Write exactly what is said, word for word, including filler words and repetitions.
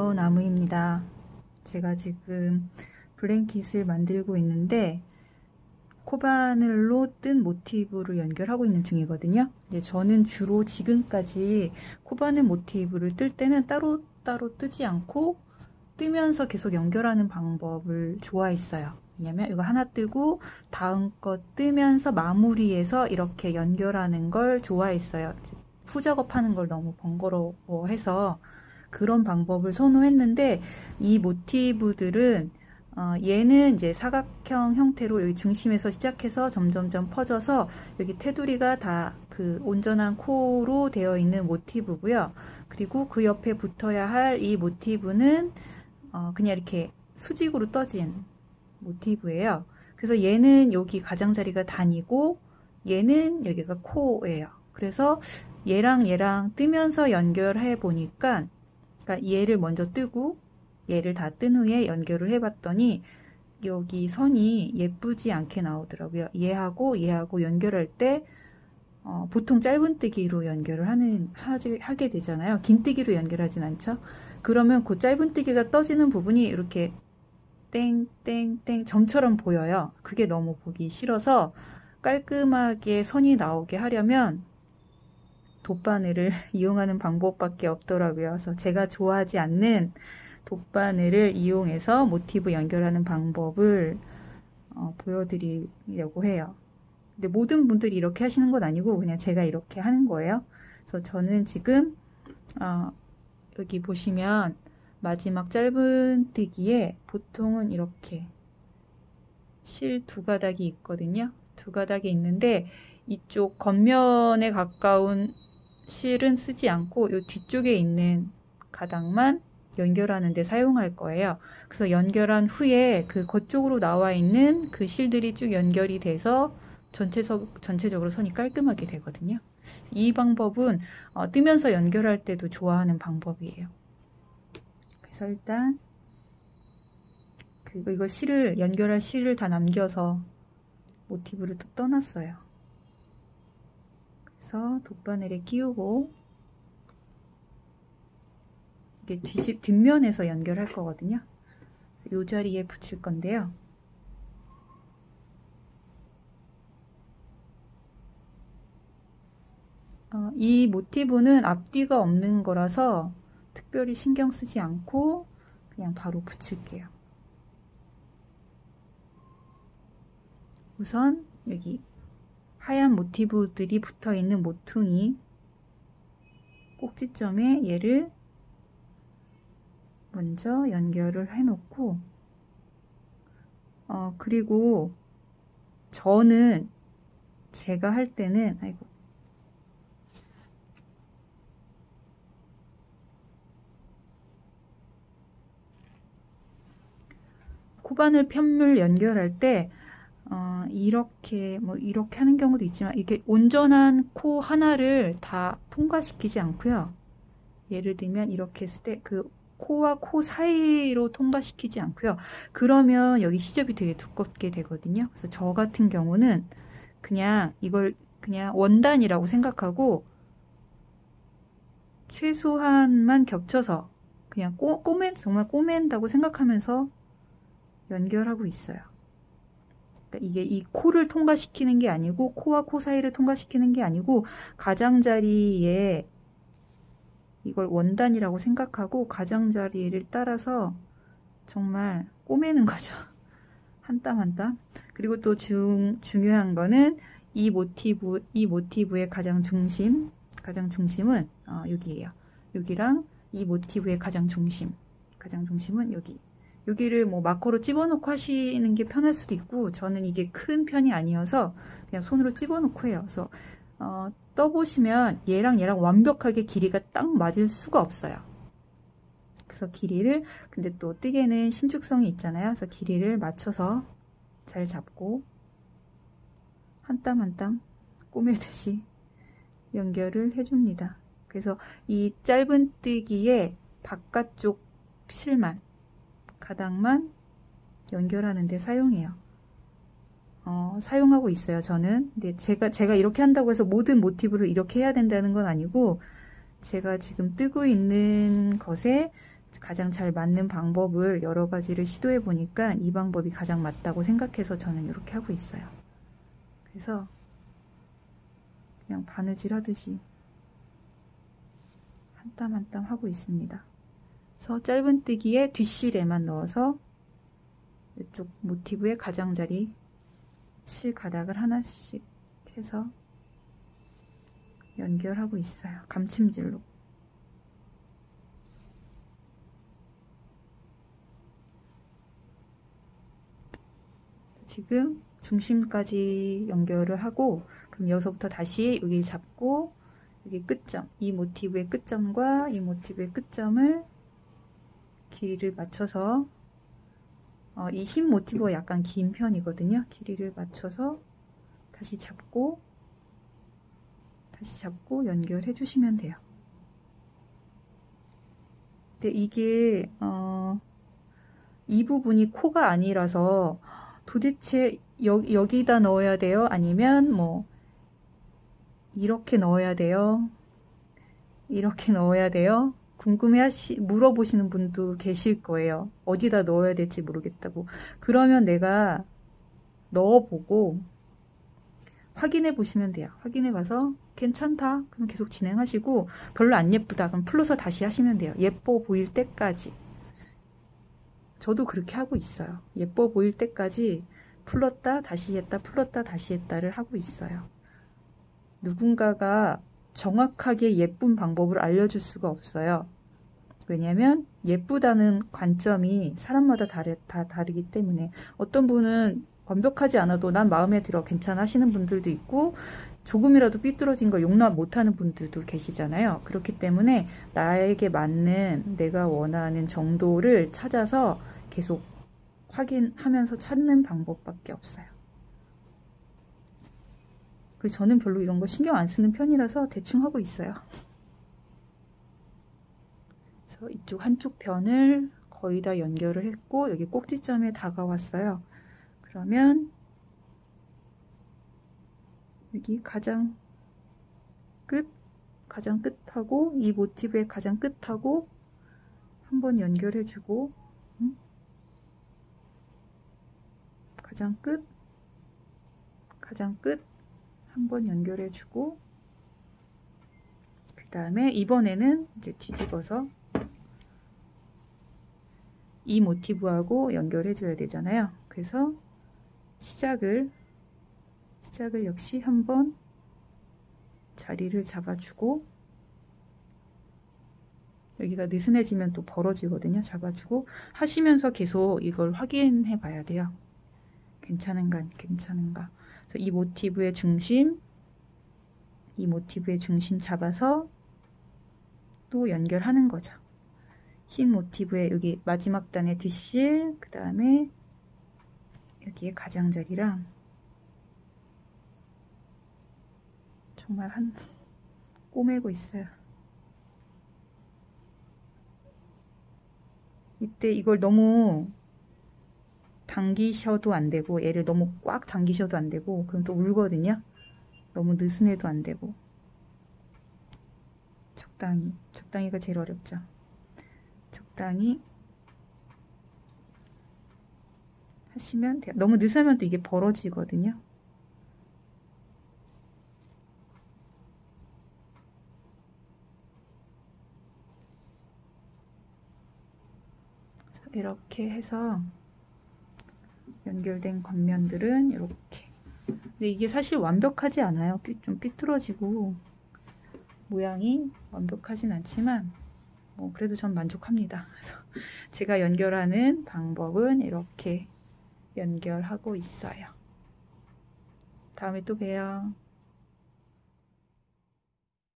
안녕하세요, 나무입니다. 제가 지금 블랭킷을 만들고 있는데 코바늘로 뜬 모티브를 연결하고 있는 중이거든요. 이제 저는 주로 지금까지 코바늘 모티브를 뜰 때는 따로따로 뜨지 않고 뜨면서 계속 연결하는 방법을 좋아했어요. 왜냐면 이거 하나 뜨고 다음 거 뜨면서 마무리해서 이렇게 연결하는 걸 좋아했어요. 후작업하는 걸 너무 번거로워해서 그런 방법을 선호했는데, 이 모티브들은 어, 얘는 이제 사각형 형태로 여기 중심에서 시작해서 점점점 퍼져서 여기 테두리가 다 그 온전한 코로 되어 있는 모티브고요. 그리고 그 옆에 붙어야 할 이 모티브는 어, 그냥 이렇게 수직으로 떠진 모티브예요. 그래서 얘는 여기 가장자리가 단이고 얘는 여기가 코예요. 그래서 얘랑 얘랑 뜨면서 연결해 보니까, 그러니까 얘를 먼저 뜨고 얘를 다 뜬 후에 연결을 해봤더니 여기 선이 예쁘지 않게 나오더라고요. 얘하고 얘하고 연결할 때 어, 보통 짧은뜨기로 연결을 하는, 하지, 하게 되잖아요. 긴뜨기로 연결하진 않죠. 그러면 그 짧은뜨기가 떠지는 부분이 이렇게 땡땡땡 점처럼 보여요. 그게 너무 보기 싫어서 깔끔하게 선이 나오게 하려면 돗바늘을 이용하는 방법밖에 없더라고요. 그래서 제가 좋아하지 않는 돗바늘을 이용해서 모티브 연결하는 방법을 어, 보여드리려고 해요. 근데 모든 분들이 이렇게 하시는 건 아니고 그냥 제가 이렇게 하는 거예요. 그래서 저는 지금 어, 여기 보시면 마지막 짧은뜨기에 보통은 이렇게 실 두 가닥이 있거든요. 두 가닥이 있는데 이쪽 겉면에 가까운 실은 쓰지 않고 이 뒤쪽에 있는 가닥만 연결하는 데 사용할 거예요. 그래서 연결한 후에 그 겉쪽으로 나와 있는 그 실들이 쭉 연결이 돼서 전체적, 전체적으로 선이 깔끔하게 되거든요. 이 방법은 어, 뜨면서 연결할 때도 좋아하는 방법이에요. 그래서 일단 그, 이거 실을, 연결할 실을 다 남겨서 모티브를 또 떠났어요. 그래서 돗바늘에 끼우고 이게 뒤집, 뒷면에서 연결할 거거든요. 이 자리에 붙일 건데요. 어, 이 모티브는 앞뒤가 없는 거라서 특별히 신경 쓰지 않고 그냥 바로 붙일게요. 우선 여기 하얀 모티브들이 붙어 있는 모퉁이 꼭지점에 얘를 먼저 연결을 해 놓고, 어, 그리고 저는 제가 할 때는, 아이고, 코바늘 편물 연결할 때 어, 이렇게 뭐 이렇게 하는 경우도 있지만 이게 온전한 코 하나를 다 통과시키지 않고요. 예를 들면 이렇게 했을 때 그 코와 코 사이로 통과시키지 않고요. 그러면 여기 시접이 되게 두껍게 되거든요. 그래서 저 같은 경우는 그냥 이걸 그냥 원단이라고 생각하고 최소한만 겹쳐서 그냥 꼬, 꼬맨, 정말 꼬맨다고 생각하면서 연결하고 있어요. 그러니까 이게 이 코를 통과시키는 게 아니고, 코와 코 사이를 통과시키는 게 아니고, 가장자리에 이걸 원단이라고 생각하고 가장자리를 따라서 정말 꼬매는 거죠. 한 땀 한 땀. 그리고 또 중, 중요한 거는 이 모티브, 이 모티브의 가장 중심, 가장 중심은 어, 여기예요. 여기랑 이 모티브의 가장 중심, 가장 중심은 여기. 여기를 뭐 마커로 집어넣고 하시는 게 편할 수도 있고, 저는 이게 큰 편이 아니어서 그냥 손으로 집어넣고 해요. 그래서 어, 떠보시면 얘랑 얘랑 완벽하게 길이가 딱 맞을 수가 없어요. 그래서 길이를, 근데 또 뜨개는 신축성이 있잖아요. 그래서 길이를 맞춰서 잘 잡고 한 땀 한 땀 꼬매듯이 연결을 해줍니다. 그래서 이 짧은뜨기의 바깥쪽 실만, 가닥만 연결하는 데 사용해요. 어, 사용하고 있어요, 저는. 근데 제가, 제가 이렇게 한다고 해서 모든 모티브를 이렇게 해야 된다는 건 아니고, 제가 지금 뜨고 있는 것에 가장 잘 맞는 방법을 여러 가지를 시도해 보니까 이 방법이 가장 맞다고 생각해서 저는 이렇게 하고 있어요. 그래서 그냥 바느질 하듯이 한 땀 한 땀 하고 있습니다. 그래서 짧은뜨기에 뒷실에만 넣어서 이쪽 모티브의 가장자리 실 가닥을 하나씩 해서 연결하고 있어요. 감침질로. 지금 중심까지 연결을 하고, 그럼 여기서부터 다시 여기를 잡고 여기 끝점, 이 모티브의 끝점과 이 모티브의 끝점을 길이를 맞춰서 어, 이 흰 모티브가 약간 긴 편이거든요. 길이를 맞춰서 다시 잡고 다시 잡고 연결해 주시면 돼요. 근데 이게 어, 이 부분이 코가 아니라서 도대체 여, 여기다 넣어야 돼요? 아니면 뭐 이렇게 넣어야 돼요? 이렇게 넣어야 돼요? 궁금해 하시, 물어보시는 분도 계실 거예요. 어디다 넣어야 될지 모르겠다고. 그러면 내가 넣어보고 확인해 보시면 돼요. 확인해 봐서 괜찮다. 그럼 계속 진행하시고, 별로 안 예쁘다. 그럼 풀러서 다시 하시면 돼요. 예뻐 보일 때까지. 저도 그렇게 하고 있어요. 예뻐 보일 때까지 풀렀다 다시 했다 풀렀다 다시 했다를 하고 있어요. 누군가가 정확하게 예쁜 방법을 알려줄 수가 없어요. 왜냐면 예쁘다는 관점이 사람마다 다르, 다 다르기 때문에, 어떤 분은 완벽하지 않아도 난 마음에 들어 괜찮아 하시는 분들도 있고, 조금이라도 삐뚤어진 거 용납 못하는 분들도 계시잖아요. 그렇기 때문에 나에게 맞는, 내가 원하는 정도를 찾아서 계속 확인하면서 찾는 방법밖에 없어요. 그래서 저는 별로 이런 거 신경 안 쓰는 편이라서 대충 하고 있어요. 그래서 이쪽 한쪽 편을 거의 다 연결을 했고, 여기 꼭지점에 다가왔어요. 그러면 여기 가장 끝, 가장 끝하고 이 모티브의 가장 끝하고 한번 연결해주고, 음? 가장 끝, 가장 끝 한번 연결해주고, 그 다음에 이번에는 이제 뒤집어서 이 모티브하고 연결해줘야 되잖아요. 그래서 시작을 시작을 역시 한번 자리를 잡아주고, 여기가 느슨해지면 또 벌어지거든요. 잡아주고 하시면서 계속 이걸 확인해 봐야 돼요. 괜찮은가 괜찮은가. 그래서 이 모티브의 중심, 이 모티브의 중심 잡아서 또 연결하는 거죠. 흰 모티브의 여기 마지막 단의 뒷실, 그 다음에 여기에 가장자리랑, 정말 한 꼬매고 있어요. 이때 이걸 너무 당기셔도 안 되고, 얘를 너무 꽉 당기셔도 안 되고, 그럼 또 울거든요. 너무 느슨해도 안 되고, 적당히, 적당히가 제일 어렵죠. 적당히 하시면 돼요. 너무 느슨하면 또 이게 벌어지거든요. 이렇게 해서 연결된 겉면들은 이렇게. 근데 이게 사실 완벽하지 않아요. 좀 삐뚤어지고 모양이 완벽하진 않지만 뭐 그래도 전 만족합니다. 그래서 제가 연결하는 방법은 이렇게 연결하고 있어요. 다음에 또 봬요.